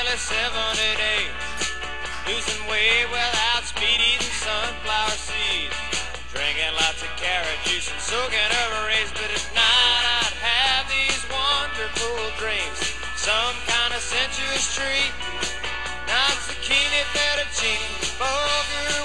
nearly 78. Losing weight without speed, eating sunflower seeds, drinking lots of carrot juice and soaking over rays. But at night I'd have these wonderful dreams, some kind of sensuous treat, not zucchini, fettuccine, bulgur